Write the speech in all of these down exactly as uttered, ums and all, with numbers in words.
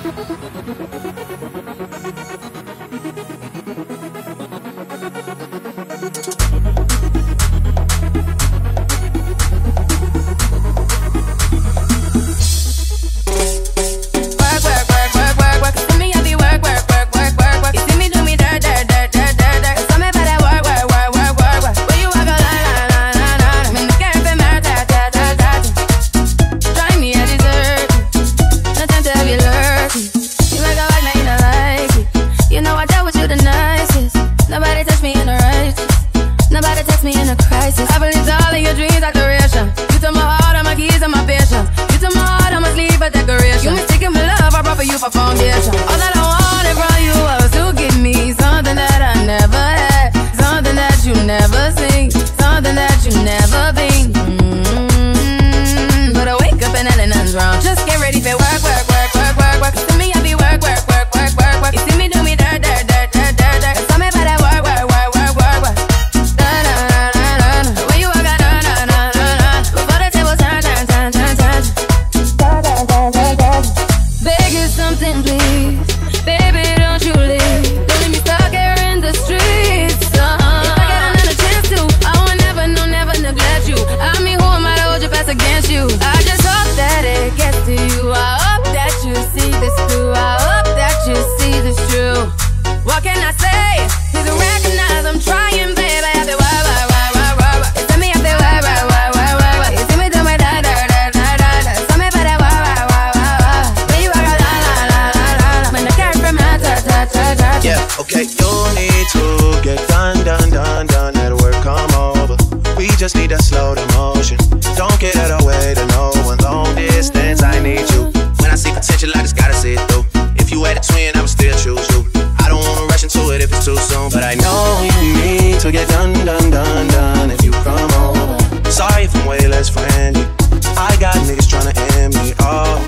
Okay, you need to get done, done, done, done. Let work come over. We just need to slow the motion. Don't get out of way to no one. Long distance, I need you. When I see potential, I just gotta see it through. If you had a twin, I would still choose you. I don't wanna rush into it if it's too soon, but I know you need to get done, done, done, done. If you come over, sorry if I'm way less friendly. I got niggas tryna end me off.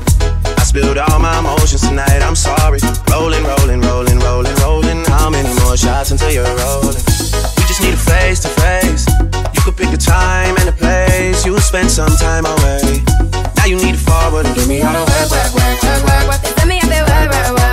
I spilled all my emotions tonight, I'm sorry. Rolling, rolling, rolling, rolling, rolling. How many more shots until you're rolling? We just need a face to face. You could pick the time and the place. You spend some time away. Now you need to forward and give me all the work, work, work, work, work, work. Send me up there, work, work, work.